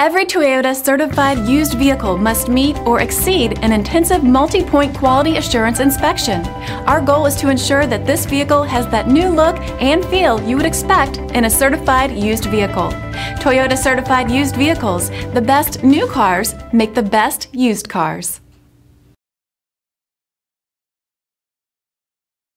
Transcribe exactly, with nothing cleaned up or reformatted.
Every Toyota certified used vehicle must meet or exceed an intensive multi-point quality assurance inspection. Our goal is to ensure that this vehicle has that new look and feel you would expect in a certified used vehicle. Toyota certified used vehicles, the best new cars make the best used cars.